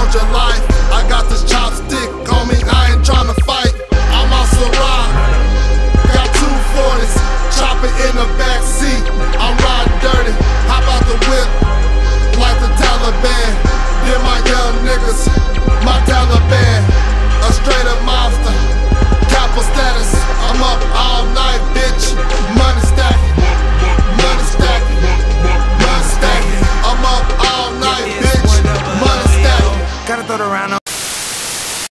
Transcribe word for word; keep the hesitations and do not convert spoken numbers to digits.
soldier life. I got this chopstick on me, I ain't tryna